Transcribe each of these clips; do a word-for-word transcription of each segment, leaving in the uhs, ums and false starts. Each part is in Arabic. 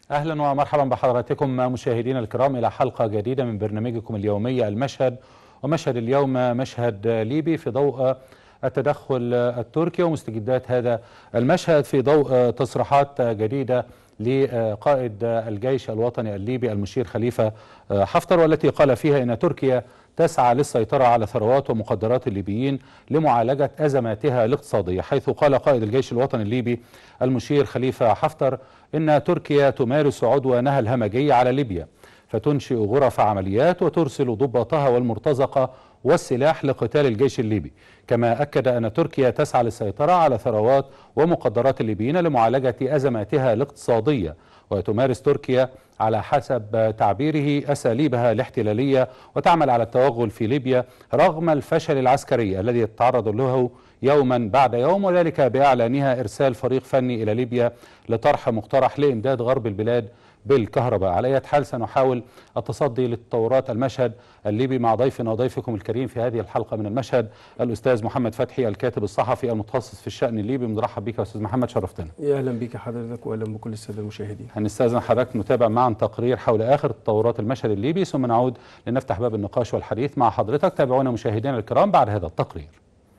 أهلا ومرحبا بحضراتكم مشاهدينا الكرام إلى حلقة جديدة من برنامجكم اليومي المشهد. ومشهد اليوم مشهد ليبي في ضوء التدخل التركي ومستجدات هذا المشهد في ضوء تصريحات جديدة لقائد الجيش الوطني الليبي المشير خليفة حفتر، والتي قال فيها إن تركيا تسعى للسيطرة على ثروات ومقدرات الليبيين لمعالجة أزماتها الاقتصادية، حيث قال قائد الجيش الوطني الليبي المشير خليفة حفتر إن تركيا تمارس عدوانها الهمجي على ليبيا، فتنشئ غرف عمليات وترسل ضباطها والمرتزقة والسلاح لقتال الجيش الليبي. كما أكد أن تركيا تسعى للسيطرة على ثروات ومقدرات الليبيين لمعالجة أزماتها الاقتصادية، وتمارس تركيا على حسب تعبيره أساليبها الاحتلالية وتعمل على التوغل في ليبيا رغم الفشل العسكري الذي يتعرض له يوما بعد يوم، وذلك بإعلانها إرسال فريق فني إلى ليبيا لطرح مقترح لإمداد غرب البلاد بالكهرباء. على أي حال سنحاول التصدي لتطورات المشهد الليبي مع ضيفنا وضيفكم الكريم في هذه الحلقة من المشهد، الأستاذ محمد فتحي الكاتب الصحفي المتخصص في الشأن الليبي. مرحب بك يا أستاذ محمد، شرفتنا. يا أهلا بك حضرتك وأهلا بكل السادة المشاهدين. هنستأذن حضرتك نتابع معا تقرير حول آخر تطورات المشهد الليبي، ثم نعود لنفتح باب النقاش والحديث مع حضرتك. تابعونا مشاهدينا الكرام بعد هذا التقرير.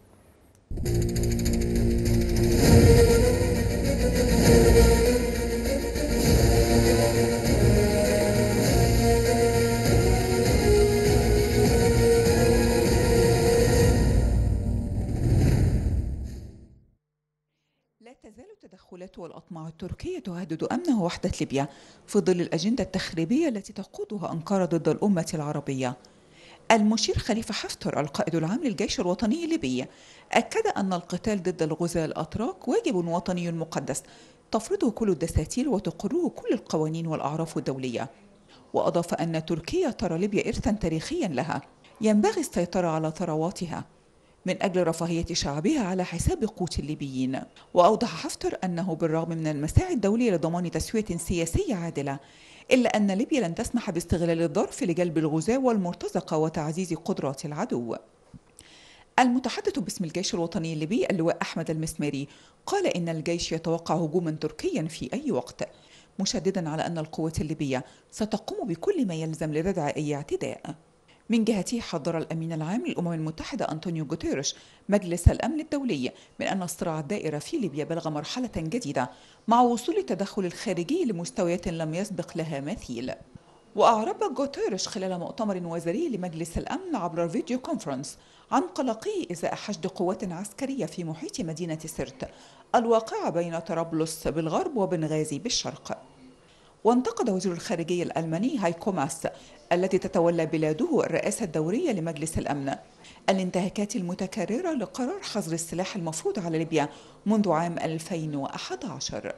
لا تزال التدخلات والأطماع التركية تهدد أمن ووحدة ليبيا في ظل الأجندة التخريبية التي تقودها أنقرة ضد الأمة العربية. المشير خليفة حفتر القائد العام للجيش الوطني الليبي أكد أن القتال ضد الغزاة الأتراك واجب وطني مقدس تفرضه كل الدساتير وتقره كل القوانين والأعراف الدولية. وأضاف أن تركيا ترى ليبيا إرثا تاريخيا لها ينبغي السيطرة على ثرواتها من أجل رفاهية شعبها على حساب قوت الليبيين. وأوضح حفتر أنه بالرغم من المساعي الدولية لضمان تسوية سياسية عادلة، إلا أن ليبيا لن تسمح باستغلال الظرف لجلب الغزاة والمرتزقة وتعزيز قدرات العدو. المتحدث باسم الجيش الوطني الليبي اللواء أحمد المسماري قال إن الجيش يتوقع هجوما تركيا في أي وقت، مشددا على أن القوات الليبية ستقوم بكل ما يلزم لردع أي اعتداء. من جهته حذر الأمين العام للأمم المتحدة أنطونيو غوتيريش مجلس الأمن الدولي من أن الصراع الدائر في ليبيا بلغ مرحلة جديدة مع وصول التدخل الخارجي لمستويات لم يسبق لها مثيل. وأعرب غوتيريش خلال مؤتمر وزاري لمجلس الأمن عبر فيديو كونفرنس عن قلقه إزاء حشد قوات عسكرية في محيط مدينة سرت الواقعة بين طرابلس بالغرب وبنغازي بالشرق. وانتقد وزير الخارجية الألماني هايكو ماس التي تتولى بلاده الرئاسة الدورية لمجلس الأمن الانتهاكات المتكررة لقرار حظر السلاح المفروض على ليبيا منذ عام ألفين وأحد عشر.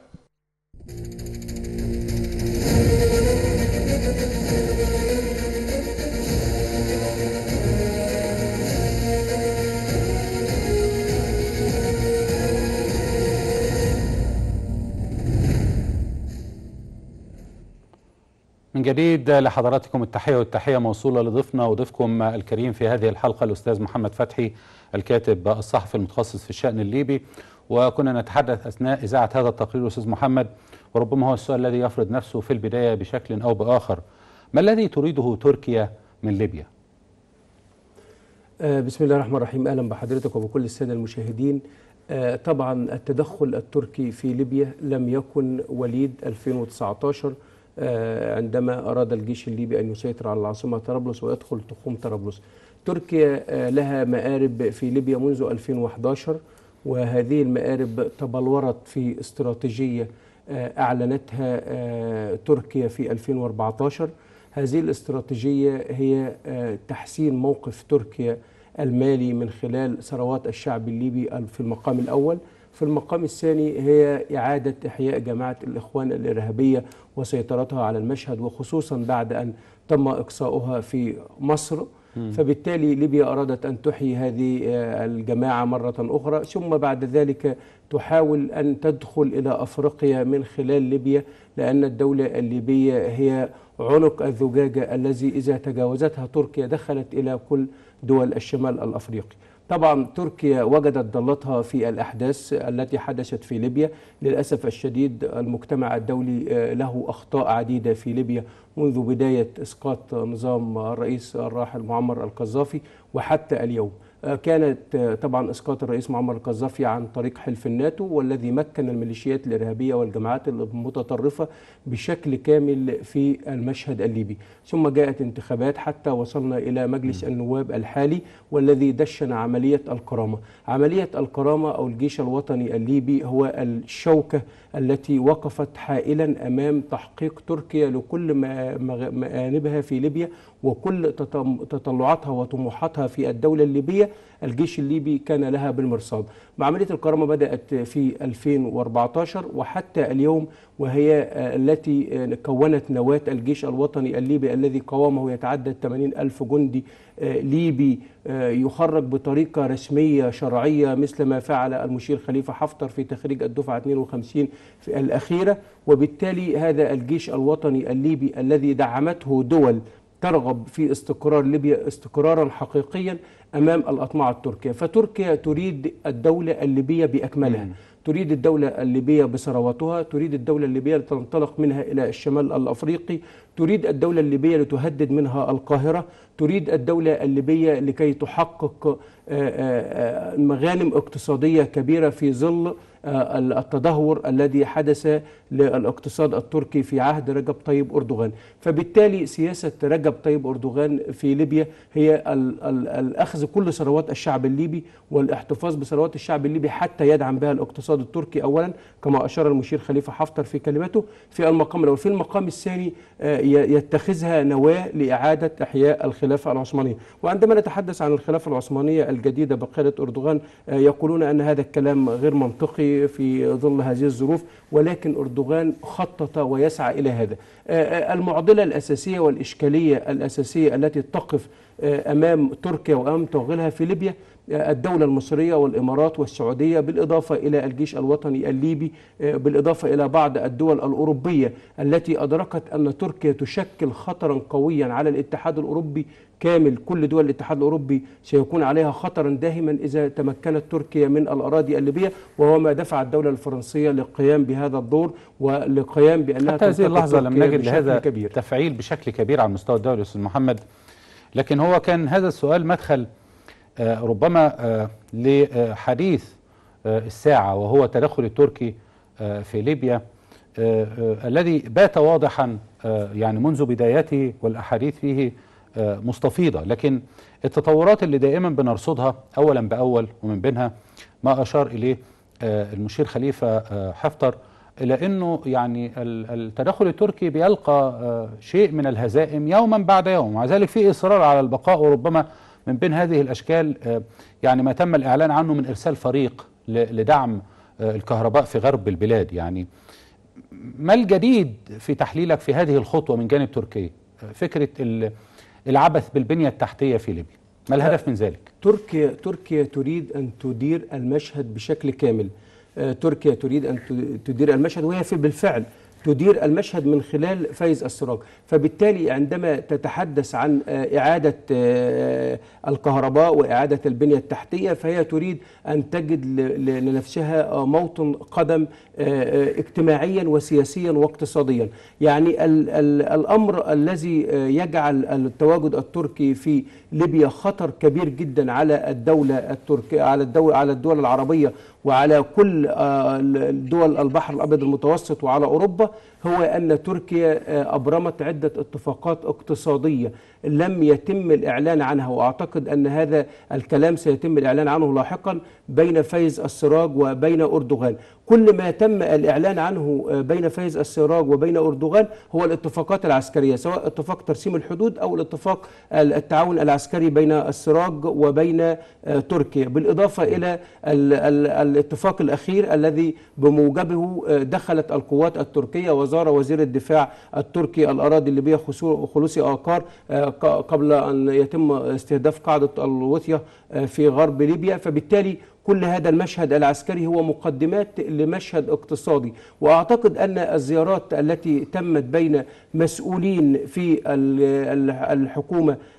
من جديد لحضراتكم التحية والتحية موصولة لضيفنا وضيفكم الكريم في هذه الحلقة الأستاذ محمد فتحي الكاتب الصحفي المتخصص في الشأن الليبي. وكنا نتحدث أثناء إذاعة هذا التقرير أستاذ محمد، وربما هو السؤال الذي يفرض نفسه في البداية بشكل أو بآخر: ما الذي تريده تركيا من ليبيا؟ بسم الله الرحمن الرحيم. أهلا بحضرتك وبكل السادة المشاهدين. طبعا التدخل التركي في ليبيا لم يكن وليد ألفين وتسعة عشر عندما أراد الجيش الليبي أن يسيطر على العاصمة طرابلس ويدخل تخوم طرابلس. تركيا لها مآرب في ليبيا منذ ألفين وأحد عشر، وهذه المآرب تبلورت في استراتيجية أعلنتها تركيا في ألفين وأربعة عشر. هذه الاستراتيجية هي تحسين موقف تركيا المالي من خلال ثروات الشعب الليبي في المقام الأول. في المقام الثاني هي إعادة إحياء جماعة الإخوان الإرهابية وسيطرتها على المشهد، وخصوصا بعد أن تم إقصاؤها في مصر. فبالتالي ليبيا أرادت أن تحيي هذه الجماعة مرة أخرى، ثم بعد ذلك تحاول أن تدخل إلى أفريقيا من خلال ليبيا، لأن الدولة الليبية هي عنق الزجاجة الذي إذا تجاوزتها تركيا دخلت إلى كل دول الشمال الأفريقي. طبعا تركيا وجدت ضالتها في الأحداث التي حدثت في ليبيا. للأسف الشديد المجتمع الدولي له أخطاء عديدة في ليبيا منذ بداية إسقاط نظام الرئيس الراحل معمر القذافي وحتى اليوم. كانت طبعا إسقاط الرئيس معمر القذافي عن طريق حلف الناتو، والذي مكن الميليشيات الإرهابية والجماعات المتطرفة بشكل كامل في المشهد الليبي. ثم جاءت انتخابات حتى وصلنا إلى مجلس النواب الحالي، والذي دشن عملية الكرامة. عملية الكرامة أو الجيش الوطني الليبي هو الشوكة التي وقفت حائلا أمام تحقيق تركيا لكل مآنبها في ليبيا وكل تطلعاتها وطموحاتها في الدولة الليبية. الجيش الليبي كان لها بالمرصاد. عملية الكرامة بدأت في ألفين وأربعة عشر وحتى اليوم، وهي التي كونت نواة الجيش الوطني الليبي الذي قوامه يتعدى ثمانين ألف جندي ليبي يخرج بطريقة رسمية شرعية مثل ما فعل المشير خليفة حفتر في تخريج الدفعة اثنين وخمسين في الأخيرة. وبالتالي هذا الجيش الوطني الليبي الذي دعمته دول ترغب في استقرار ليبيا استقرارا حقيقيا أمام الأطماع التركية. فتركيا تريد الدولة الليبية بأكملها، تريد الدولة الليبية بثرواتها، تريد الدولة الليبية لتنطلق منها إلى الشمال الأفريقي، تريد الدولة الليبية لتهدد منها القاهرة، تريد الدولة الليبية لكي تحقق مغانم اقتصادية كبيرة في ظل التدهور الذي حدث للاقتصاد التركي في عهد رجب طيب أردوغان. فبالتالي سياسة رجب طيب أردوغان في ليبيا هي الأخذ كل ثروات الشعب الليبي والاحتفاظ بثروات الشعب الليبي حتى يدعم بها الاقتصاد التركي أولا، كما أشار المشير خليفة حفتر في كلمته في المقام الأول. في المقام الثاني يتخذها نواة لإعادة إحياء الخلافة العثمانية. وعندما نتحدث عن الخلافة العثمانية الجديدة بقيادة أردوغان يقولون أن هذا الكلام غير منطقي في ظل هذه الظروف، ولكن أردوغان خطط ويسعى إلى هذا. المعضلة الأساسية والإشكالية الأساسية التي تقف أمام تركيا وأمام توغلها في ليبيا الدولة المصرية والإمارات والسعودية، بالإضافة إلى الجيش الوطني الليبي، بالإضافة إلى بعض الدول الأوروبية التي أدركت أن تركيا تشكل خطرا قويا على الاتحاد الأوروبي كامل. كل دول الاتحاد الأوروبي سيكون عليها خطرا داهما إذا تمكنت تركيا من الأراضي الليبية، وهو ما دفع الدولة الفرنسية للقيام بهذا الدور ولقيام بأنها حتى هذه اللحظة لم نجد هذا كبير. تفعيل بشكل كبير على المستوى الدولي أستاذ محمد. لكن هو كان هذا السؤال مدخل ربما لحديث الساعة، وهو التدخل التركي في ليبيا الذي بات واضحا يعني منذ بدايته والأحاديث فيه مستفيضة. لكن التطورات اللي دائما بنرصدها أولا بأول، ومن بينها ما أشار إليه المشير خليفة حفتر، إلى أنه يعني التدخل التركي بيلقى شيء من الهزائم يوما بعد يوم، ومع ذلك في إصرار على البقاء. وربما من بين هذه الأشكال يعني ما تم الإعلان عنه من إرسال فريق لدعم الكهرباء في غرب البلاد. يعني ما الجديد في تحليلك في هذه الخطوة من جانب تركيا؟ فكرة العبث بالبنية التحتية في ليبيا، ما الهدف من ذلك؟ تركيا تركيا تريد أن تدير المشهد بشكل كامل. تركيا تريد أن تدير المشهد، وهي في بالفعل تدير المشهد من خلال فايز السراج. فبالتالي عندما تتحدث عن إعادة الكهرباء وإعادة البنية التحتية، فهي تريد أن تجد لنفسها موطن قدم اجتماعيا وسياسيا واقتصاديا. يعني ال ال الأمر الذي يجعل التواجد التركي في ليبيا خطر كبير جدا على الدولة التركية، على الدولة على الدول العربية وعلى كل دول البحر الأبيض المتوسط وعلى أوروبا، هو أن تركيا أبرمت عدة اتفاقات اقتصادية لم يتم الإعلان عنها، وأعتقد أن هذا الكلام سيتم الإعلان عنه لاحقا بين فايز السراج وبين أردوغان. كل ما تم الإعلان عنه بين فايز السراج وبين أردوغان هو الاتفاقات العسكرية، سواء اتفاق ترسيم الحدود أو الاتفاق التعاون العسكري بين السراج وبين تركيا، بالإضافة إلى ال ال الاتفاق الأخير الذي بموجبه دخلت القوات التركية وزار وزير الدفاع التركي الأراضي الليبية خلوصي آكار قبل أن يتم استهداف قاعدة الوطية في غرب ليبيا. فبالتالي كل هذا المشهد العسكري هو مقدمات لمشهد اقتصادي. وأعتقد أن الزيارات التي تمت بين مسؤولين في الحكومة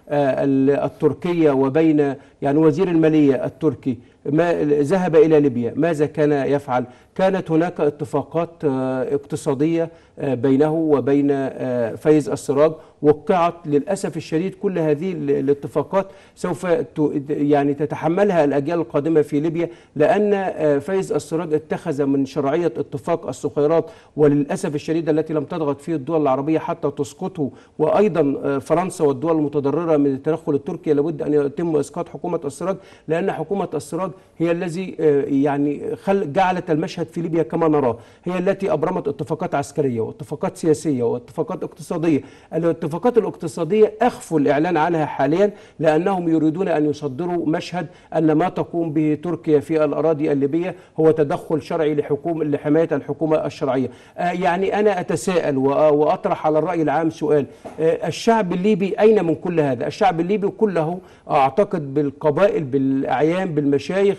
التركية وبين يعني وزير المالية التركي ما ذهب إلى ليبيا، ماذا كان يفعل؟ كانت هناك اتفاقات اقتصادية بينه وبين فايز السراج وقعت. للأسف الشديد كل هذه الاتفاقات سوف يعني تتحملها الأجيال القادمة في ليبيا، لأن فايز السراج اتخذ من شرعية اتفاق الصخيرات وللأسف الشديد التي لم تضغط فيه الدول العربية حتى تسقطه، وأيضا فرنسا والدول المتضررة من التدخل التركي لابد أن يتم إسقاط حكومة السراج، لأن حكومة السراج هي الذي يعني خل جعلت المشهد في ليبيا كما نراه، هي التي أبرمت اتفاقات عسكرية واتفاقات سياسية واتفاقات اقتصادية. الاتفاقات الاقتصادية أخفوا الإعلان عنها حاليا لأنهم يريدون أن يصدروا مشهد أن ما تقوم به تركيا في الأراضي الليبية هو تدخل شرعي لحكومة لحماية الحكومة الشرعية. يعني أنا أتساءل وأطرح على الرأي العام سؤال: الشعب الليبي أين من كل هذا؟ الشعب الليبي كله أعتقد بالقبائل بالأعيان بالمشايخ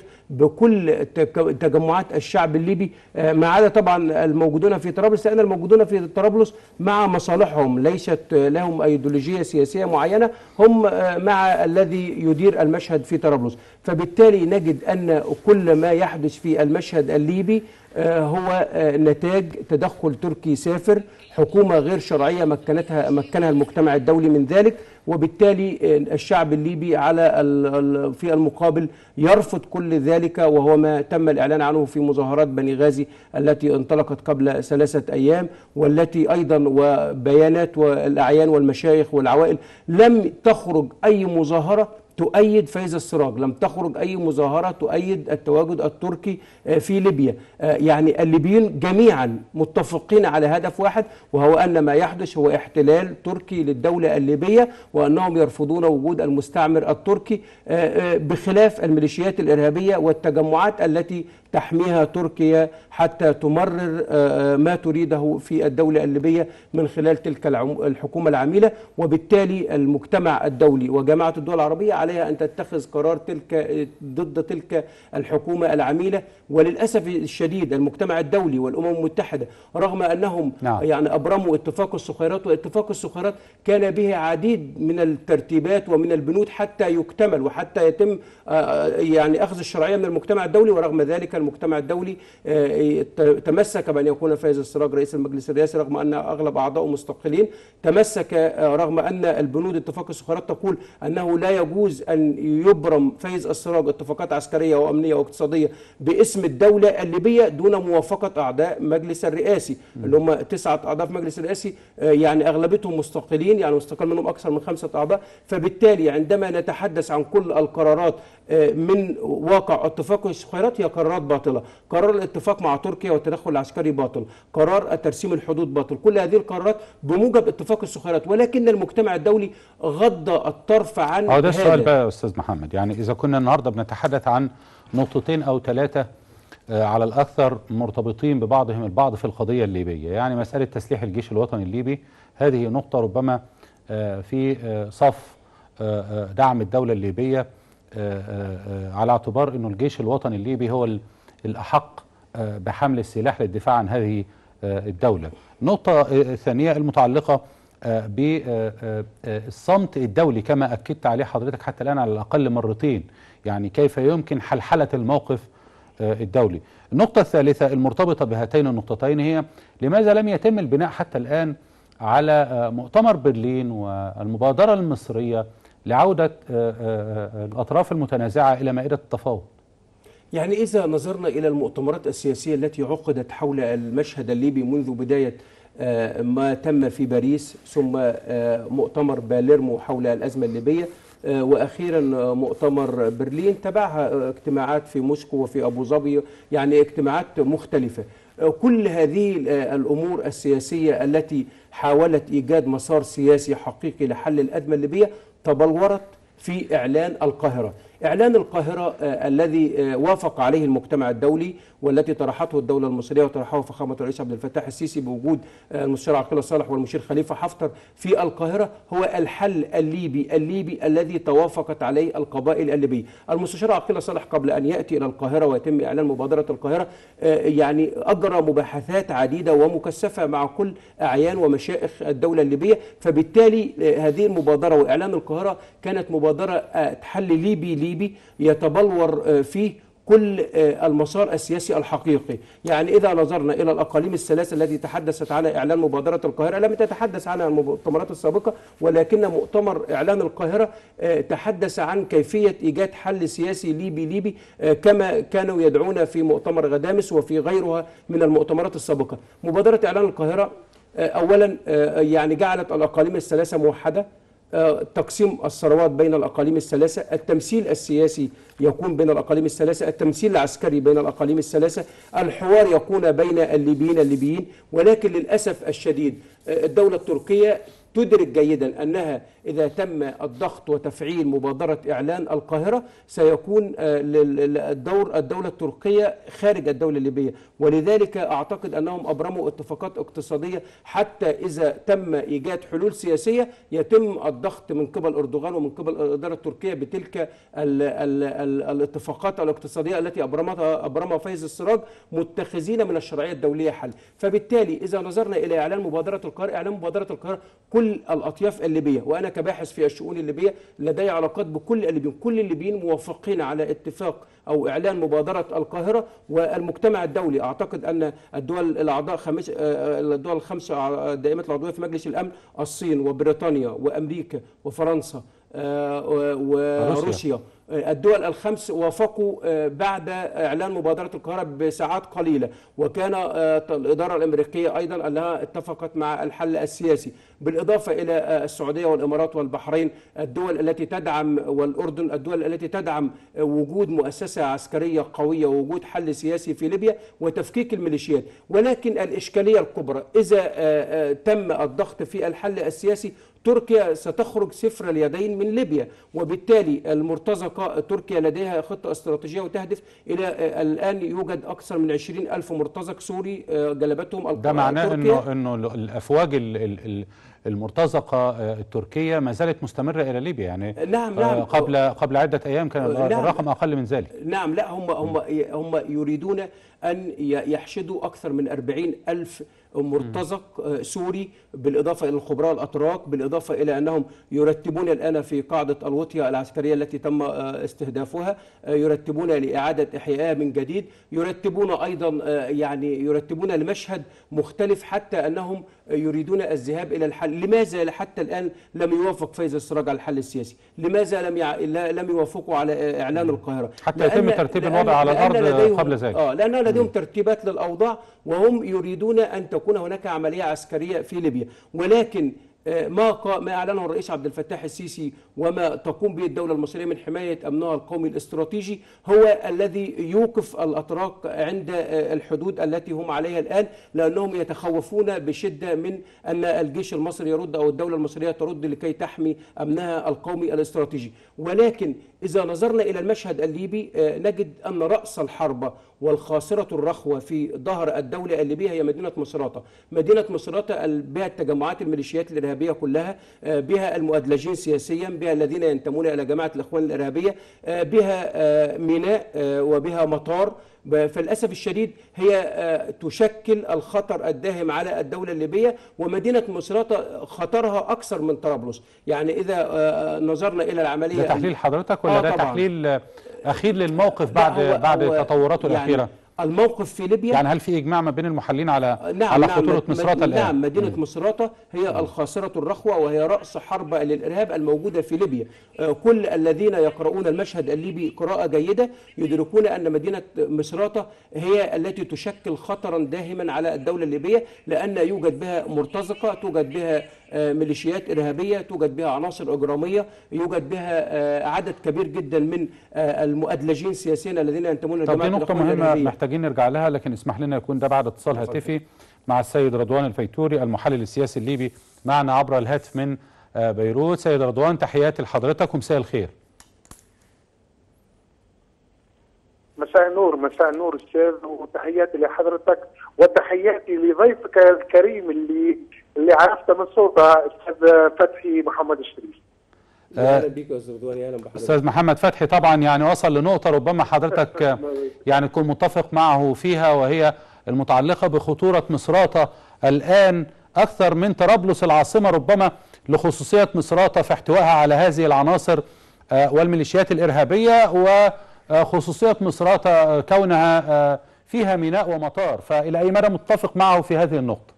بكل تجمعات الشعب الليبي، ما عدا طبعا الموجودون في طرابلس، لأن الموجودون في طرابلس مع مصالحهم ليست لهم أيديولوجية سياسية معينة، هم مع الذي يدير المشهد في طرابلس. فبالتالي نجد أن كل ما يحدث في المشهد الليبي هو نتاج تدخل تركي سافر، حكومة غير شرعية مكنتها مكنها المجتمع الدولي من ذلك، وبالتالي الشعب الليبي على في المقابل يرفض كل ذلك، وهو ما تم الإعلان عنه في مظاهرات بني غازي التي انطلقت قبل ثلاثة أيام، والتي أيضا وبيانات والأعيان والمشايخ والعوائل لم تخرج أي مظاهرة تؤيد فايز السراج، لم تخرج أي مظاهرة تؤيد التواجد التركي في ليبيا. يعني الليبيين جميعا متفقين على هدف واحد، وهو أن ما يحدث هو احتلال تركي للدولة الليبية، وأنهم يرفضون وجود المستعمر التركي، بخلاف الميليشيات الإرهابية والتجمعات التي تحميها تركيا حتى تمرر ما تريده في الدولة الليبية من خلال تلك الحكومة العميلة. وبالتالي المجتمع الدولي وجامعة الدول العربية عليها أن تتخذ قرار تلك ضد تلك الحكومة العميلة. وللأسف الشديد المجتمع الدولي والأمم المتحدة رغم أنهم نعم. يعني أبرموا اتفاق الصخيرات، واتفاق الصخيرات كان به عديد من الترتيبات ومن البنود حتى يكتمل وحتى يتم يعني أخذ الشرعية من المجتمع الدولي، ورغم ذلك المجتمع الدولي تمسك بأن يكون فايز السراج رئيس المجلس الرئاسي رغم أن أغلب أعضائه مستقلين، تمسك رغم أن البنود اتفاق الصخيرات تقول أنه لا يجوز أن يبرم فايز السراج اتفاقات عسكرية وأمنية واقتصادية باسم الدولة الليبية دون موافقة أعضاء مجلس الرئاسي، اللي هم تسعة أعضاء في مجلس الرئاسي، يعني أغلبيتهم مستقلين، يعني مستقل منهم أكثر من خمسة أعضاء. فبالتالي عندما نتحدث عن كل القرارات من واقع اتفاق الصخيرات هي قرارات باطلة، قرار الاتفاق مع تركيا والتدخل العسكري باطل، قرار ترسيم الحدود باطل، كل هذه القرارات بموجب اتفاق الصخيرات، ولكن المجتمع الدولي غض الطرف عن هذا. ده السؤال بقى يا أستاذ محمد، يعني إذا كنا النهاردة بنتحدث عن نقطتين أو ثلاثة على الأكثر مرتبطين ببعضهم البعض في القضية الليبية، يعني مسألة تسليح الجيش الوطني الليبي، هذه نقطة ربما في صف دعم الدولة الليبية على اعتبار أنه الجيش الوطني الليبي هو الأحق بحمل السلاح للدفاع عن هذه الدولة. النقطة الثانية المتعلقة بالصمت الدولي كما أكدت عليه حضرتك حتى الآن على الأقل مرتين، يعني كيف يمكن حلحلة الموقف الدولي. النقطة الثالثة المرتبطة بهاتين النقطتين هي لماذا لم يتم البناء حتى الآن على مؤتمر برلين والمبادرة المصرية لعودة الأطراف المتنازعة إلى مائدة التفاوض؟ يعني إذا نظرنا إلى المؤتمرات السياسية التي عقدت حول المشهد الليبي منذ بداية ما تم في باريس، ثم مؤتمر باليرمو حول الأزمة الليبية، وأخيرا مؤتمر برلين، تبعها اجتماعات في موسكو وفي أبو ظبي، يعني اجتماعات مختلفة. كل هذه الأمور السياسية التي حاولت إيجاد مسار سياسي حقيقي لحل الأزمة الليبية تبلورت في إعلان القاهرة. إعلان القاهرة الذي وافق عليه المجتمع الدولي والتي طرحته الدولة المصرية وطرحه فخامة الرئيس عبد الفتاح السيسي بوجود المستشار عقيل صالح والمشير خليفة حفتر في القاهرة هو الحل الليبي الليبي الذي توافقت عليه القبائل الليبية. المستشار عقيل صالح قبل أن يأتي إلى القاهرة ويتم إعلان مبادرة القاهرة يعني أجرى مباحثات عديدة ومكثفة مع كل أعيان ومشائخ الدولة الليبية، فبالتالي هذه المبادرة وإعلان القاهرة كانت مبادرة حل ليبي ليبي يتبلور فيه كل المسار السياسي الحقيقي. يعني إذا نظرنا إلى الأقاليم الثلاثة التي تحدثت على إعلان مبادرة القاهرة لم تتحدث عنها المؤتمرات السابقة، ولكن مؤتمر إعلان القاهرة تحدث عن كيفية إيجاد حل سياسي ليبي ليبي كما كانوا يدعون في مؤتمر غدامس وفي غيرها من المؤتمرات السابقة. مبادرة إعلان القاهرة أولا يعني جعلت الأقاليم الثلاثة موحدة، تقسيم الثروات بين الأقاليم الثلاثة، التمثيل السياسي يكون بين الأقاليم الثلاثة، التمثيل العسكري بين الأقاليم الثلاثة، الحوار يكون بين الليبيين الليبيين. ولكن للأسف الشديد الدولة التركية تدرك جيدا أنها إذا تم الضغط وتفعيل مبادرة إعلان القاهرة سيكون الدور الدولة التركية خارج الدولة الليبية، ولذلك أعتقد أنهم أبرموا اتفاقات اقتصادية حتى إذا تم إيجاد حلول سياسية يتم الضغط من قبل أردوغان ومن قبل الإدارة التركية بتلك ال ال ال الاتفاقات الاقتصادية التي أبرمتها أبرمها فايز السراج متخذين من الشرعية الدولية حل. فبالتالي إذا نظرنا إلى إعلان مبادرة القاهرة، إعلان مبادرة القاهرة كل الأطياف الليبية، وأنا كباحث في الشؤون الليبية لدي علاقات بكل الليبيين، كل الليبيين موافقين على اتفاق أو إعلان مبادرة القاهرة. والمجتمع الدولي أعتقد أن الدول الأعضاء خمس الدول الخمسة دائمة العضوية في مجلس الأمن، الصين وبريطانيا وأمريكا وفرنسا وروسيا، الدول الخمس وافقوا بعد إعلان مبادرة القاهرة بساعات قليلة، وكان الإدارة الأمريكية أيضا أنها اتفقت مع الحل السياسي، بالإضافة إلى السعودية والإمارات والبحرين، الدول التي تدعم والأردن، الدول التي تدعم وجود مؤسسة عسكرية قوية ووجود حل سياسي في ليبيا وتفكيك الميليشيات. ولكن الإشكالية الكبرى إذا تم الضغط في الحل السياسي تركيا ستخرج صفر اليدين من ليبيا، وبالتالي المرتزقة تركيا لديها خطة استراتيجية وتهدف إلى الآن يوجد أكثر من عشرين ألف مرتزق سوري جلبتهم القرى. ده معناه إنه إنه الأفواج المرتزقة التركية ما زالت مستمرة إلى ليبيا، يعني نعم نعم قبل قبل عدة أيام كان نعم الرقم أقل من ذلك. نعم لا هم هم هم يريدون أن يحشدوا أكثر من أربعين ألف مرتزق سوري، بالإضافة إلى الخبراء الأتراك، بالإضافة إلى أنهم يرتبون الآن في قاعدة الوطية العسكرية التي تم استهدافها، يرتبون لإعادة إحيائها من جديد، يرتبون أيضا يعني يرتبون لمشهد مختلف، حتى أنهم يريدون الذهاب إلى الحل. لماذا حتى الآن لم يوافق فايز السراج على الحل السياسي؟ لماذا لم يع... لم يوافقوا على إعلان القاهرة؟ حتى يتم ترتيب الوضع على الأرض قبل ذلك. آه لأن لديهم ترتيبات للأوضاع وهم يريدون أن تكون هناك عملية عسكرية في ليبيا. ولكن ما ما أعلنه الرئيس عبد الفتاح السيسي وما تقوم به الدولة المصرية من حماية أمنها القومي الاستراتيجي هو الذي يوقف الأتراك عند الحدود التي هم عليها الآن، لأنهم يتخوفون بشدة من أن الجيش المصري يرد أو الدولة المصرية ترد لكي تحمي أمنها القومي الاستراتيجي. ولكن إذا نظرنا إلى المشهد الليبي نجد أن رأس الحرب والخاسرة الرخوة في ظهر الدولة الليبية هي مدينة مصراتة. مدينة مصراتة بها التجمعات الميليشيات الإرهابية كلها، بها المؤدلجين سياسيا، بها الذين ينتمون إلى جماعة الإخوان الإرهابية، بها ميناء وبها مطار. فللأسف الشديد هي تشكل الخطر الداهم على الدولة الليبية، ومدينة مصراتة خطرها أكثر من طرابلس. يعني إذا نظرنا إلى العملية، ده تحليل حضرتك ولا آه ده طبعاً. تحليل أخير للموقف بعد بعد تطوراته يعني الأخيرة؟ الموقف في ليبيا، يعني هل في إجماع ما بين المحللين على نعم على نعم خطورة مصراتة الآن؟ نعم مدينة م. مصراتة هي الخاسرة الرخوة وهي رأس حرب للإرهاب الموجودة في ليبيا. كل الذين يقرؤون المشهد الليبي قراءة جيدة يدركون أن مدينة مصراتة هي التي تشكل خطرا داهما على الدولة الليبية، لأن يوجد بها مرتزقة، توجد بها ميليشيات إرهابية، توجد بها عناصر إجرامية، يوجد بها عدد كبير جدا من المؤدلجين سياسيا الذين ينتمون لجماعة الإخوان الإرهابية. طب دي نقطة مهمة محتاجين نرجع لها، لكن اسمح لنا يكون ده بعد اتصال هاتفي مع السيد رضوان الفيتوري المحلل السياسي الليبي معنا عبر الهاتف من بيروت. سيد رضوان، تحياتي لحضرتك ومساء الخير. مساء النور. مساء النور استاذ، وتحياتي لحضرتك وتحياتي لضيفك الكريم اللي اللي عرفته من صوته استاذ فتحي محمد الشريف. اهلا بيك يا استاذ رضوان. اهلا بحضرتك. استاذ محمد فتحي طبعا يعني وصل لنقطه ربما حضرتك يعني تكون متفق معه فيها، وهي المتعلقه بخطوره مصراته الان اكثر من طرابلس العاصمه ربما، لخصوصيه مصراته في احتوائها على هذه العناصر والميليشيات الارهابيه، وخصوصيه مصراته كونها فيها ميناء ومطار. فالى اي مدى متفق معه في هذه النقطه؟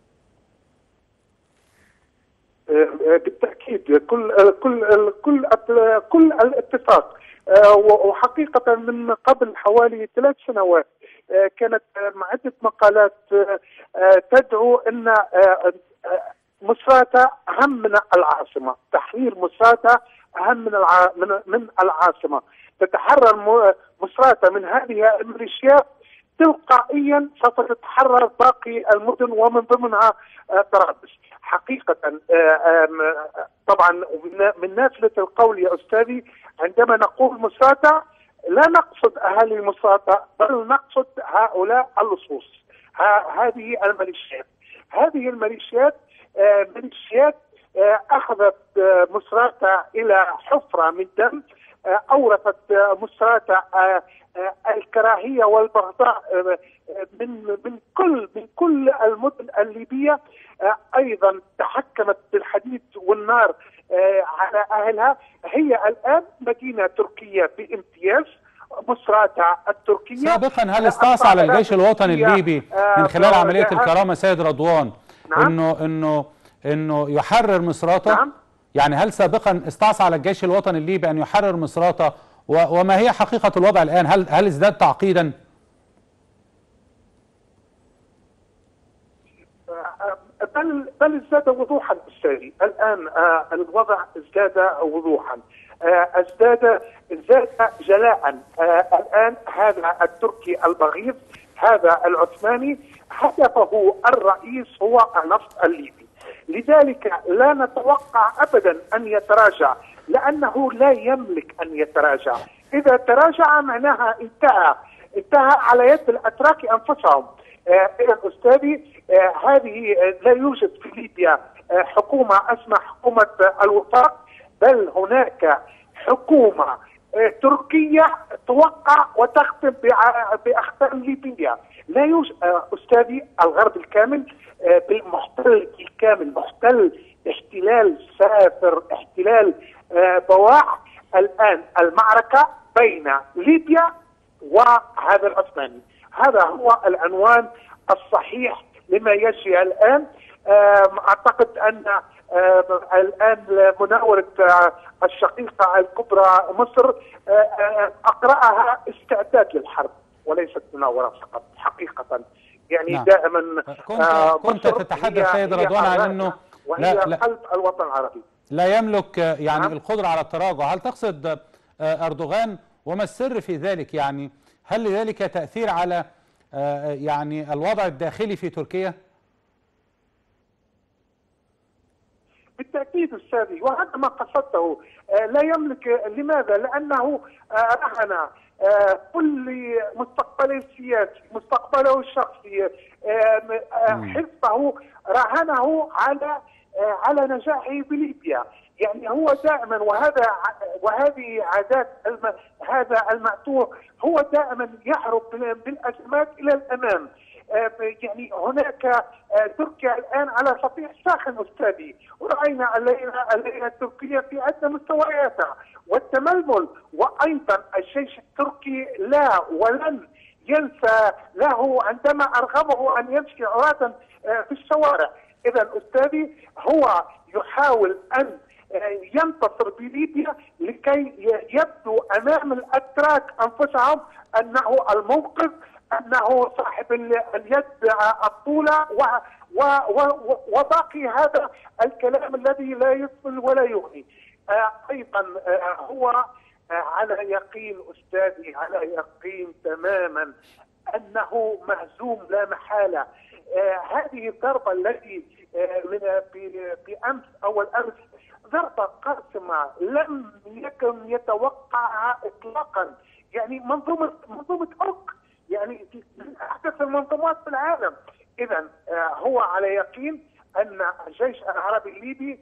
بالتاكيد كل كل كل كل الاتفاق، وحقيقه من قبل حوالي ثلاث سنوات كانت عده مقالات تدعو ان مصراته اهم من العاصمه، تحرير مصراته اهم من من من العاصمه، تتحرر مصراته من هذه الميليشيات تلقائيا سوف تتحرر باقي المدن ومن ضمنها طرابلس. حقيقة طبعا من نافلة القول يا أستاذي، عندما نقول مصراته لا نقصد أهالي مصراته، بل نقصد هؤلاء اللصوص، هذه الميليشيات. هذه الميليشيات ميليشيات أخذت مصراته إلى حفرة من دم، أورثت مصراته الكراهية والبغضاء من من كل من كل المدن الليبية. أيضا تحكمت بالحديد والنار على أهلها. هي الآن مدينة تركية بامتياز، مصراته التركية. سابقا هل استعصى على الجيش الوطني الليبي من خلال عملية الكرامة سيد رضوان نعم؟ انه انه انه يحرر مصراته؟ نعم؟ يعني هل سابقا استعصى على الجيش الوطني الليبي ان يحرر مصراته؟ وما هي حقيقة الوضع الآن؟ هل هل ازداد تعقيدا؟ بل بل ازداد وضوحا استاذي. الان آه الوضع ازداد وضوحا، آه ازداد ازداد جلاء. آه الان هذا التركي البغيض، هذا العثماني، هدفه الرئيس هو النفط الليبي. لذلك لا نتوقع ابدا ان يتراجع، لانه لا يملك ان يتراجع. اذا تراجع معناها انتهى انتهى على يد الاتراك انفسهم. آه اذا استاذي، آه هذه آه لا يوجد في ليبيا آه حكومه اسمها حكومه آه الوفاق، بل هناك حكومه آه تركيه توقع وتختم باختام ليبيا. لا يوجد آه استاذي الغرب الكامل آه بالمحتل الكامل، محتل احتلال سافر، احتلال آه بواح. الان المعركه بين ليبيا وهذا العثماني، هذا هو العنوان الصحيح لما يجري الآن. أعتقد أن الآن مناورة الشقيقة الكبرى مصر أقرأها استعداد للحرب وليست مناورة فقط حقيقة. يعني نعم. دائما كنت, كنت تتحدث سيد رضوان عن أنه وهي لا قلب الوطن العربي، لا يملك يعني نعم. القدرة على التراجع. هل تقصد أردوغان؟ وما السر في ذلك؟ يعني هل لذلك تأثير على يعني الوضع الداخلي في تركيا؟ بالتأكيد أستاذي، وهذا ما قصدته. لا يملك. لماذا؟ لأنه رهن كل مستقبله السياسي، مستقبله الشخصي، حزبه رهنه على على نجاحه بليبيا. يعني هو دائما، وهذا وهذه عادات الم... هذا المعتوه، هو دائما يهرب بالازمات الى الامام. يعني هناك تركيا الان على سطيح ساخن استاذي، وراينا الليله الليله التركيه في عده مستوياتها والتململ. وايضا الجيش التركي لا ولن ينسى له عندما ارغبه ان يمشي عراة في الشوارع. اذا استاذي هو يحاول ان ينتصر بليبيا لكي يبدو امام الاتراك انفسهم انه المنقذ، انه صاحب اليد الطولة، وباقي هذا الكلام الذي لا يسمن ولا يغني. ايضا هو على يقين استاذي، على يقين تماما انه مهزوم لا محالة. هذه الضربة التي بامس او الامس ضربة قاسمة لم يكن يتوقعها اطلاقا. يعني منظومه منظومه اوك، يعني من احدث المنظومات في العالم. اذا هو على يقين ان الجيش العربي الليبي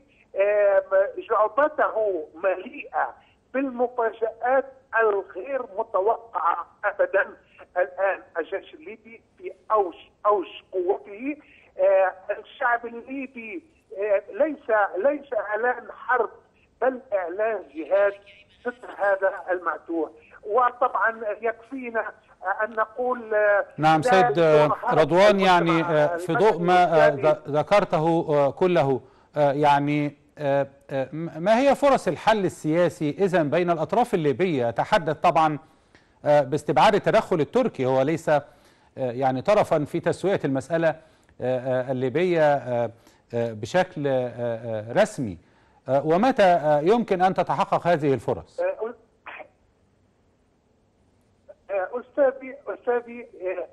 جعبته مليئه بالمفاجآت الغير متوقعه ابدا. الان الجيش الليبي في اوج اوج قوته. الشعب الليبي ليس ليس اعلان حرب بل اعلان جهاد ضد هذا المعتوه. وطبعا يكفينا ان نقول نعم سيد رضوان، يعني في ضوء ما ذكرته كله، يعني ما هي فرص الحل السياسي إذن بين الأطراف الليبية؟ أتحدث طبعا باستبعاد التدخل التركي، هو ليس يعني طرفا في تسوية المسألة الليبية بشكل رسمي، ومتى يمكن أن تتحقق هذه الفرص؟ أستاذي أستاذي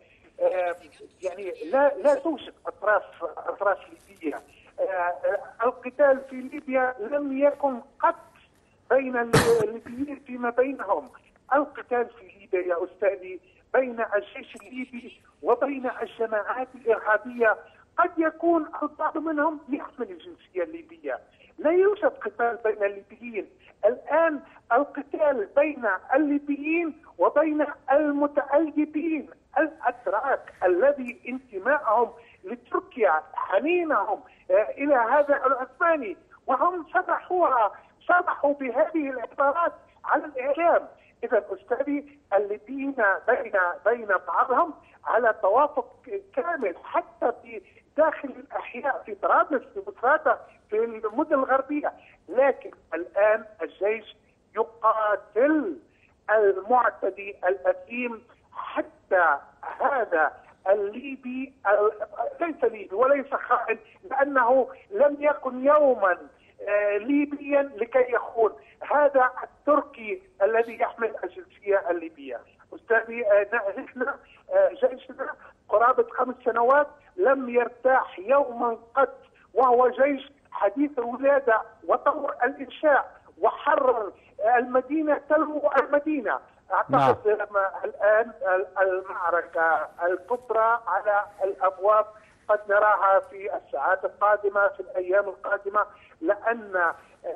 يعني لا لا توجد أطراف أطراف ليبية. القتال في ليبيا لم يكن قط بين الليبيين فيما بينهم. القتال في ليبيا يا أستاذي بين الجيش الليبي وبين الجماعات الإرهابية، قد يكون البعض منهم يحمل الجنسية الليبية. لا يوجد قتال بين الليبيين الآن، القتال بين الليبيين وبين المتأيدين الأتراك الذي انتمائهم لتركيا، حنينهم إلى هذا العثماني، وهم صرحوها صرحوا بهذه العبارات على الإعلام. إذا أستاذي الليبيين بين بين بعضهم على توافق كامل، حتى في داخل الأحياء في طرابلس في مصراتة في المدن الغربية. لكن الآن الجيش يقاتل المعتدي الأثيم، حتى هذا الليبي ليس ليبي وليس خائن، لأنه لم يكن يوما ليبيا لكي يخون. هذا التركي الذي يحمل الجنسية الليبية. أستاذي نحن جيشنا قرابة خمس سنوات لم يرتاح يوما قط، وهو جيش حديث الولادة وطور الإنشاء، وحرر المدينة تلو المدينة. أعتقد نعم. الآن المعركة الكبرى على الأبواب، قد نراها في الساعات القادمة في الأيام القادمة، لأن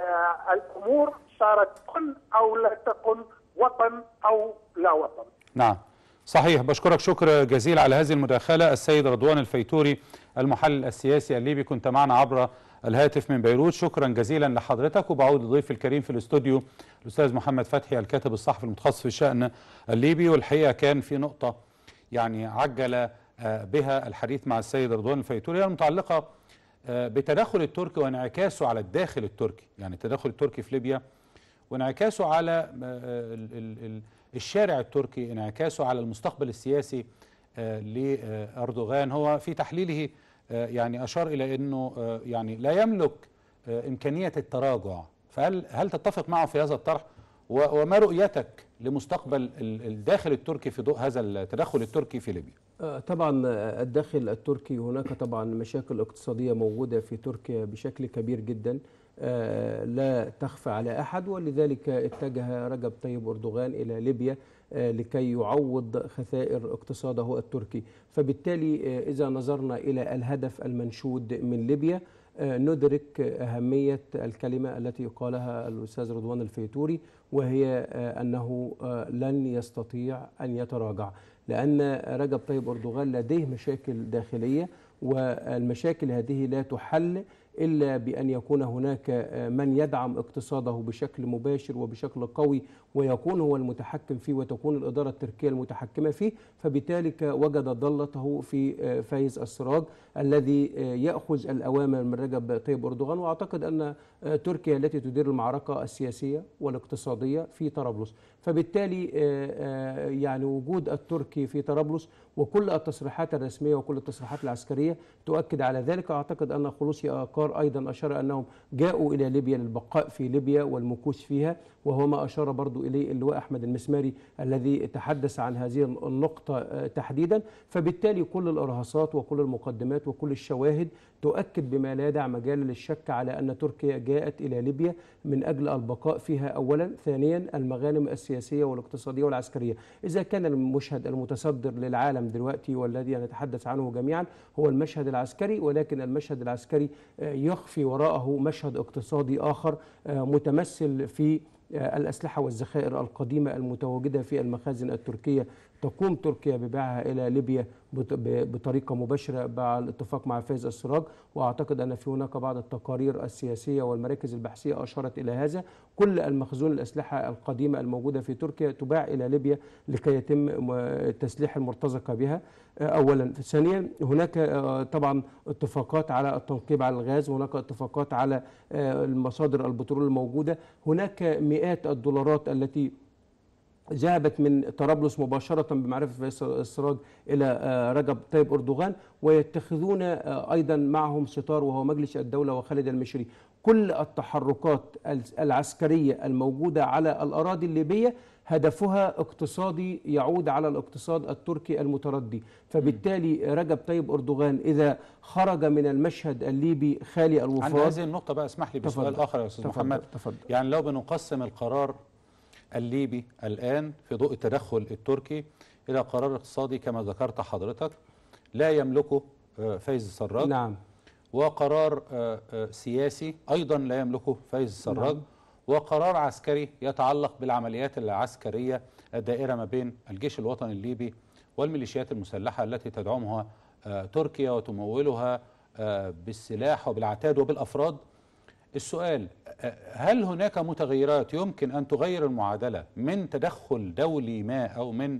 الأمور صارت كن أو لا تكن، وطن أو لا وطن. نعم صحيح. بشكرك شكر جزيل على هذه المداخلة السيد رضوان الفيتوري المحلل السياسي الليبي، كنت معنا عبر الهاتف من بيروت. شكرا جزيلا لحضرتك، وبعود لضيف الكريم في الاستوديو الأستاذ محمد فتحي الكاتب الصحفي المتخصص في الشأن الليبي. والحقيقة كان في نقطة يعني عجل بها الحديث مع السيد رضوان الفيتوري المتعلقة بتدخل التركي وانعكاسه على الداخل التركي، يعني التدخل التركي في ليبيا وانعكاسه على الشارع التركي، انعكاسه على المستقبل السياسي لأردوغان. هو في تحليله يعني أشار إلى أنه يعني لا يملك إمكانية التراجع، فهل هل تتفق معه في هذا الطرح؟ وما رؤيتك لمستقبل الداخل التركي في ضوء هذا التدخل التركي في ليبيا؟ طبعا الداخل التركي هناك طبعا مشاكل اقتصادية موجودة في تركيا بشكل كبير جدا لا تخفى على أحد، ولذلك اتجه رجب طيب أردوغان إلى ليبيا لكي يعوض خسائر اقتصاده التركي. فبالتالي إذا نظرنا إلى الهدف المنشود من ليبيا ندرك أهمية الكلمة التي قالها الأستاذ رضوان الفيتوري، وهي أنه لن يستطيع أن يتراجع، لأن رجب طيب أردوغان لديه مشاكل داخلية، والمشاكل هذه لا تحل إلا بأن يكون هناك من يدعم اقتصاده بشكل مباشر وبشكل قوي ويكون هو المتحكم فيه وتكون الإدارة التركية المتحكمة فيه. فبالتالي وجد ضالته في فايز السراج الذي يأخذ الأوامر من رجب طيب أردوغان. وأعتقد أن تركيا التي تدير المعركة السياسية والاقتصادية في طرابلس، فبالتالي يعني وجود التركي في طرابلس وكل التصريحات الرسمية وكل التصريحات العسكرية تؤكد على ذلك. أعتقد أن خلوصي آقار أيضا أشار أنهم جاءوا إلى ليبيا للبقاء في ليبيا والمكوث فيها، وهو ما أشار برضو إليه اللواء أحمد المسماري الذي تحدث عن هذه النقطة تحديدا. فبالتالي كل الإرهاصات وكل المقدمات وكل الشواهد تؤكد بما لا يدع مجال للشك على أن تركيا جاءت إلى ليبيا من أجل البقاء فيها أولا. ثانيا المغانم السياسية السياسية والاقتصادية والعسكرية. إذا كان المشهد المتصدر للعالم دلوقتي والذي نتحدث عنه جميعا هو المشهد العسكري، ولكن المشهد العسكري يخفي وراءه مشهد اقتصادي آخر متمثل في الأسلحة والذخائر القديمة المتواجدة في المخازن التركية. تقوم تركيا ببيعها إلى ليبيا بطريقة مباشرة مع الاتفاق مع فايز السراج، وأعتقد أن في هناك بعض التقارير السياسية والمراكز البحثية أشارت إلى هذا. كل المخزون الأسلحة القديمة الموجودة في تركيا تباع إلى ليبيا لكي يتم تسليح المرتزقة بها أولا. ثانيا هناك طبعا اتفاقات على التنقيب على الغاز، وهناك اتفاقات على المصادر البترول الموجودة، هناك مئات الدولارات التي ذهبت من طرابلس مباشرة بمعرفة فايز السراج إلى رجب طيب أردوغان، ويتخذون أيضا معهم ستار وهو مجلس الدولة وخالد المشري. كل التحركات العسكرية الموجودة على الأراضي الليبية هدفها اقتصادي يعود على الاقتصاد التركي المتردي. فبالتالي رجب طيب أردوغان إذا خرج من المشهد الليبي خالي الوفاض. عند هذه النقطة بقى اسمح لي بسؤال آخر يا أستاذ محمد. تفضل. يعني لو بنقسم القرار الليبي الآن في ضوء التدخل التركي إلى قرار اقتصادي كما ذكرت حضرتك لا يملكه فايز السراج، نعم، وقرار سياسي أيضا لا يملكه فايز السراج، نعم، وقرار عسكري يتعلق بالعمليات العسكرية الدائرة ما بين الجيش الوطني الليبي والميليشيات المسلحة التي تدعمها تركيا وتمولها بالسلاح وبالعتاد وبالأفراد. السؤال، هل هناك متغيرات يمكن أن تغير المعادلة من تدخل دولي ما أو من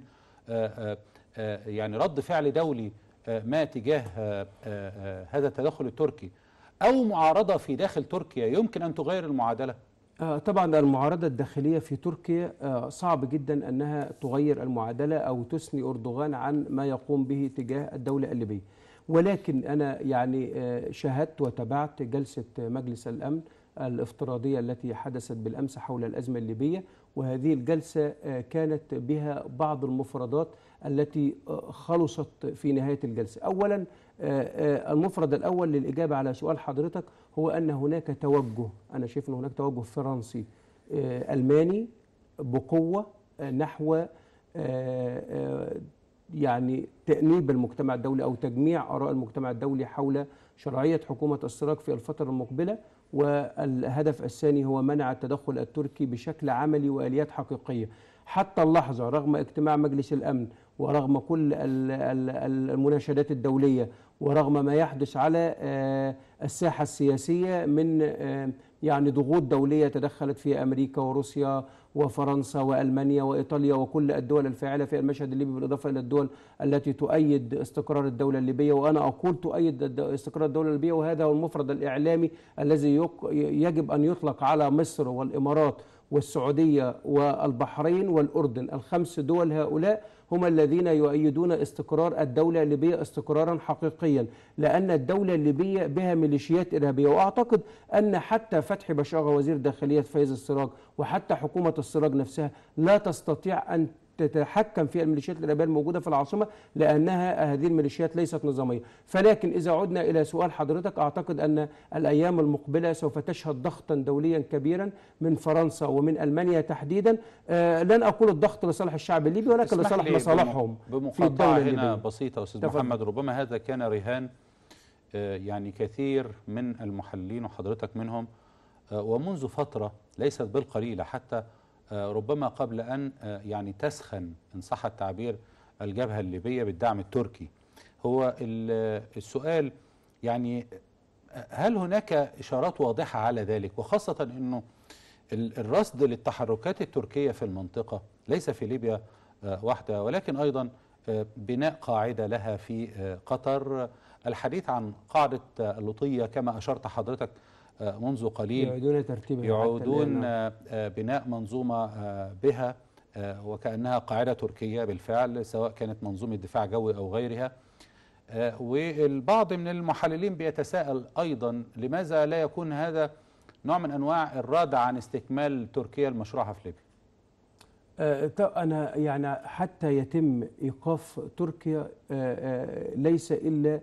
يعني رد فعل دولي ما تجاه هذا التدخل التركي، أو معارضة في داخل تركيا يمكن أن تغير المعادلة؟ طبعا المعارضة الداخلية في تركيا صعب جدا أنها تغير المعادلة أو تثني أردوغان عن ما يقوم به تجاه الدولة الليبية. ولكن أنا يعني شاهدت وتابعت جلسة مجلس الأمن الافتراضية التي حدثت بالأمس حول الأزمة الليبية، وهذه الجلسة كانت بها بعض المفردات التي خلصت في نهاية الجلسة. أولا المفرد الأول للإجابة على سؤال حضرتك هو أن هناك توجه، أنا شايف أن هناك توجه فرنسي ألماني بقوة نحو يعني تأنيب المجتمع الدولي أو تجميع آراء المجتمع الدولي حول شرعية حكومة السراج في الفترة المقبلة. والهدف الثاني هو منع التدخل التركي بشكل عملي وآليات حقيقية. حتى اللحظة رغم اجتماع مجلس الأمن ورغم كل المناشدات الدولية ورغم ما يحدث على الساحة السياسية من يعني ضغوط دولية تدخلت فيها أمريكا وروسيا وفرنسا وألمانيا وإيطاليا وكل الدول الفاعلة في المشهد الليبي، بالإضافة إلى الدول التي تؤيد استقرار الدولة الليبية، وأنا أقول تؤيد استقرار الدولة الليبية، وهذا هو المفرد الإعلامي الذي يجب أن يطلق على مصر والإمارات والسعودية والبحرين والأردن. الخمس دول هؤلاء هم الذين يؤيدون استقرار الدولة الليبية استقرارا حقيقيا، لأن الدولة الليبية بها ميليشيات إرهابية. وأعتقد أن حتى فتحي بشاغة وزير داخلية فايز السراج وحتى حكومة السراج نفسها لا تستطيع أن تتحكم في الميليشيات الإرهابية الموجودة في العاصمة، لأنها هذه الميليشيات ليست نظامية. فلكن إذا عدنا إلى سؤال حضرتك، أعتقد أن الأيام المقبلة سوف تشهد ضغطا دوليا كبيرا من فرنسا ومن ألمانيا تحديدا. آه لن أقول الضغط لصالح الشعب الليبي ولكن لصالح مصالحهم في الدولة الليبية. هنا بسيطة أستاذ محمد، ربما هذا كان رهان آه يعني كثير من المحللين وحضرتك منهم آه ومنذ فترة ليست بالقليلة، حتى ربما قبل أن يعني تسخن إن صح التعبير الجبهة الليبية بالدعم التركي. هو السؤال يعني هل هناك إشارات واضحة على ذلك، وخاصة أنه الرصد للتحركات التركية في المنطقة ليس في ليبيا واحدة، ولكن أيضا بناء قاعدة لها في قطر، الحديث عن قاعدة اللوطية كما أشرت حضرتك منذ قليل، يعودون ترتيبها، يعودون بناء منظومة بها وكأنها قاعدة تركية بالفعل، سواء كانت منظومة دفاع جوي أو غيرها. والبعض من المحللين بيتساءل أيضا لماذا لا يكون هذا نوع من أنواع الردع عن استكمال تركيا المشروع في ليبيا؟ أنا يعني حتى يتم إيقاف تركيا ليس إلا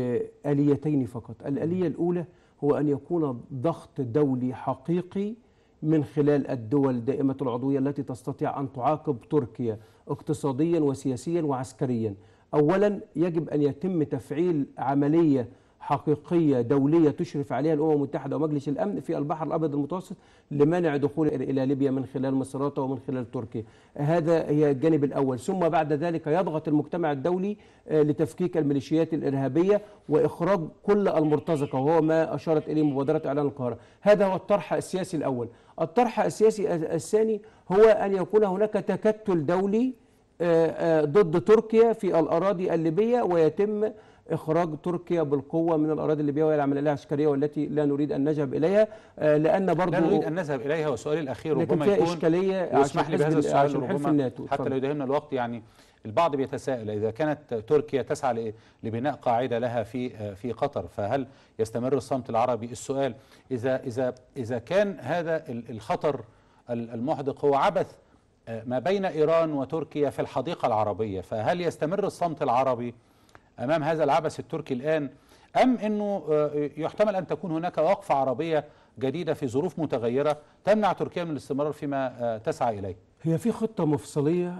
بآليتين فقط. الآلية الأولى هو أن يكون ضغط دولي حقيقي من خلال الدول دائمة العضوية التي تستطيع أن تعاقب تركيا اقتصاديا وسياسيا وعسكريا. أولا يجب أن يتم تفعيل عملية حقيقية دولية تشرف عليها الأمم المتحدة ومجلس الأمن في البحر الأبيض المتوسط لمنع دخول إلى ليبيا من خلال مصراتة ومن خلال تركيا. هذا هي الجانب الأول. ثم بعد ذلك يضغط المجتمع الدولي لتفكيك الميليشيات الإرهابية وإخراج كل المرتزقة، وهو ما أشارت إليه مبادرة إعلان القاهرة. هذا هو الطرح السياسي الأول. الطرح السياسي الثاني هو أن يكون هناك تكتل دولي ضد تركيا في الأراضي الليبية، ويتم إخراج تركيا بالقوة من الأراضي الليبية وهي العملية العسكرية والتي لا نريد أن نذهب إليها، لأن برضو لا نريد أن نذهب إليها. وسؤالي الأخير لكن فيها إشكالية عشان لي بهذا السؤال عشان حلف الناتو حتى لو يدهمنا الوقت. يعني البعض بيتساءل إذا كانت تركيا تسعى لبناء قاعدة لها في في قطر، فهل يستمر الصمت العربي؟ السؤال إذا إذا إذا كان هذا الخطر المحدق هو عبث ما بين إيران وتركيا في الحديقة العربية، فهل يستمر الصمت العربي أمام هذا العبث التركي الآن، أم أنه يحتمل أن تكون هناك وقفة عربية جديدة في ظروف متغيرة تمنع تركيا من الاستمرار فيما تسعى إليه؟ هي في خطة مفصلية،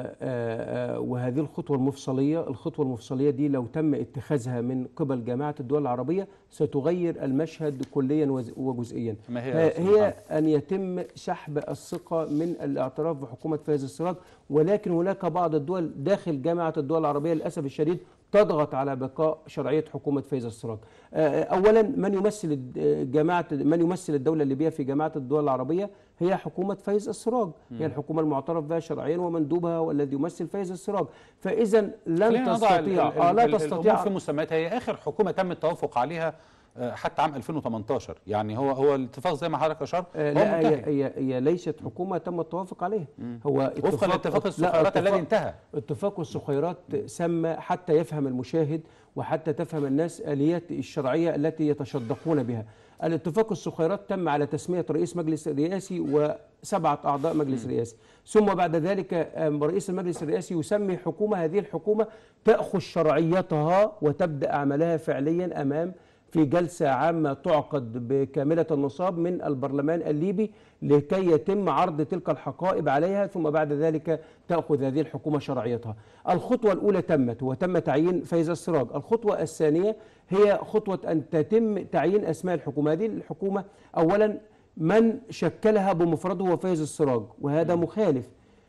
وهذه الخطوة المفصلية الخطوة المفصلية دي لو تم اتخاذها من قبل جامعة الدول العربية ستغير المشهد كليا وجزئيا. ما هي, هي أن يتم سحب الثقة من الاعتراف بحكومة فايز السراج، ولكن هناك بعض الدول داخل جامعة الدول العربية للأسف الشديد تضغط على بقاء شرعية حكومة فايز السراج. أولا من يمثل جماعة من يمثل الدولة الليبية في جامعة الدول العربية هي حكومة فايز السراج، هي الحكومة المعترف بها شرعيا ومندوبها والذي يمثل فايز السراج. فإذا لن تستطيع آه لا تستطيع في مسمياتها. هي آخر حكومة تم التوافق عليها حتى عام ألفين وثمانية عشر، يعني هو هو الاتفاق زي ما حضرتك اشرت. آه لا هي, هي هي ليست حكومه تم التوافق عليها، هو وفقا لاتفاق السخيرات الذي انتهى. اتفاق السخيرات سمى حتى يفهم المشاهد وحتى تفهم الناس اليات الشرعيه التي يتشدقون بها. الاتفاق السخيرات تم على تسميه رئيس مجلس رئاسي وسبعه اعضاء مجلس رئاسي، ثم بعد ذلك رئيس المجلس الرئاسي يسمي حكومه، هذه الحكومه تاخذ شرعيتها وتبدا عملها فعليا امام في جلسة عامة تعقد بكاملة النصاب من البرلمان الليبي لكي يتم عرض تلك الحقائب عليها، ثم بعد ذلك تأخذ هذه الحكومة شرعيتها. الخطوة الأولى تمت وتم تعيين فايز السراج. الخطوة الثانية هي خطوة أن تتم تعيين أسماء الحكومة. هذه الحكومة أولا من شكلها بمفرده هو فايز السراج، وهذا مخالف.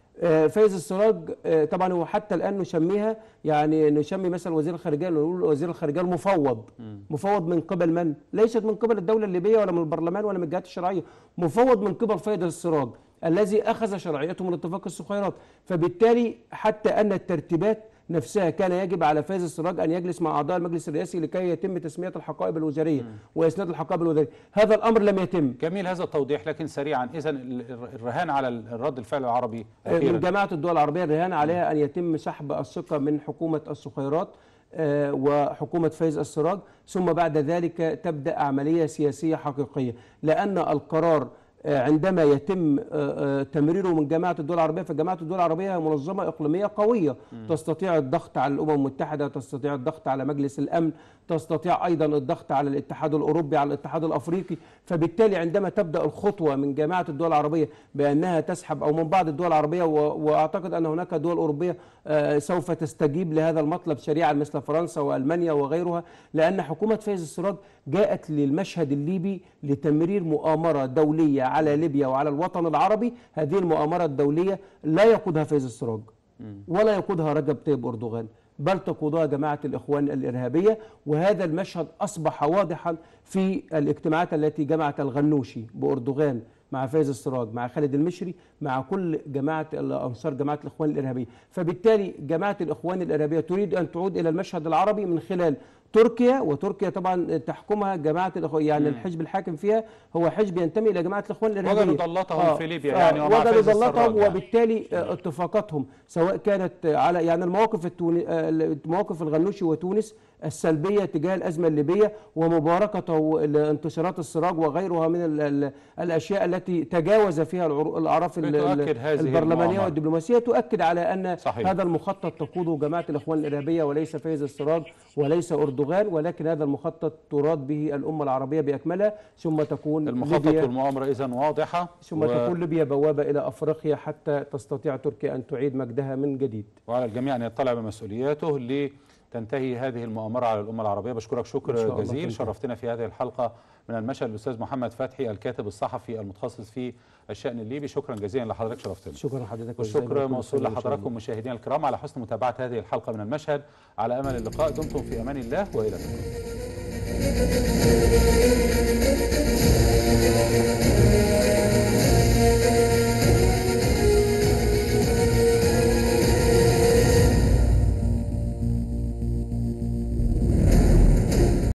فايز السراج طبعا هو حتى الان نسميها، يعني نسمي مثلا وزير الخارجيه نقول وزير الخارجيه المفوض. مفوض من قبل من؟ ليست من قبل الدوله الليبيه ولا من البرلمان ولا من الجهات الشرعيه، مفوض من قبل فايز السراج الذي اخذ شرعيته من اتفاق السخيرات. فبالتالي حتى ان الترتيبات نفسها كان يجب على فايز السراج ان يجلس مع اعضاء المجلس الرئاسي لكي يتم تسميه الحقائب الوزاريه واسناد الحقائب الوزاريه. هذا الامر لم يتم. جميل هذا التوضيح، لكن سريعا اذا الرهان على الرد الفعل العربي أخيراً. من جماعه الدول العربيه الرهان عليها ان يتم سحب الثقه من حكومه السخيرات وحكومه فايز السراج، ثم بعد ذلك تبدا عمليه سياسيه حقيقيه، لان القرار عندما يتم تمريره من جماعة الدول العربية، فجماعة الدول العربية منظمة إقليمية قوية م. تستطيع الضغط على الأمم المتحدة، تستطيع الضغط على مجلس الأمن، تستطيع أيضا الضغط على الاتحاد الأوروبي، على الاتحاد الأفريقي. فبالتالي عندما تبدأ الخطوة من جماعة الدول العربية بأنها تسحب أو من بعض الدول العربية، وأعتقد أن هناك دول أوروبية سوف تستجيب لهذا المطلب سريعا مثل فرنسا وألمانيا وغيرها، لأن حكومة فايز السراج جاءت للمشهد الليبي لتمرير مؤامرة دولية على ليبيا وعلى الوطن العربي. هذه المؤامرة الدولية لا يقودها فايز السراج ولا يقودها رجب طيب أردوغان، بل تقودها جماعة الإخوان الإرهابية. وهذا المشهد أصبح واضحا في الاجتماعات التي جمعت الغنوشي بأردوغان مع فايز السراج مع خالد المشري مع كل جماعة أنصار جماعة الإخوان الإرهابية. فبالتالي جماعة الإخوان الإرهابية تريد أن تعود إلى المشهد العربي من خلال تركيا، وتركيا طبعا تحكمها جماعة الإخوان، يعني مم. الحزب الحاكم فيها هو حزب ينتمي إلى جماعة الإخوان الإرهابية. وجدوا ضلتهم آه في ليبيا، آه يعني وجدوا ضلتهم يعني. وبالتالي آه اتفاقاتهم سواء كانت على يعني المواقف التوني آه مواقف الغنوشي وتونس السلبية تجاه الأزمة الليبية ومباركته لانتصارات السراج وغيرها من ال ال الأشياء التي تجاوز فيها الأعراف البرلمانية والدبلوماسية، تؤكد على أن صحيح. هذا المخطط تقوده جماعة الإخوان الإرهابية وليس فايز السراج وليس أردوغان أردوغان، ولكن هذا المخطط تراد به الأمة العربية بأكملها، ثم تكون المخطط ليبيا والمؤامرة إذن واضحة، ثم و... تكون ليبيا بوابة إلى أفريقيا حتى تستطيع تركيا أن تعيد مجدها من جديد. وعلى الجميع أن يطلع بمسؤولياته لتنتهي هذه المؤامرة على الأمة العربية. بشكرك شكر جزيل، شرفتنا في هذه الحلقة من المشهد الأستاذ محمد فتحي الكاتب الصحفي المتخصص في الشأن الليبي. شكرا جزيلا لحضرتك، شرفتنا. شكرا لحضرتك، والشكر موصول لحضراتكم مشاهدينا الكرام على حسن متابعة هذه الحلقة من المشهد. على أمل اللقاء، دمتم في أمان الله وإلى اللقاء.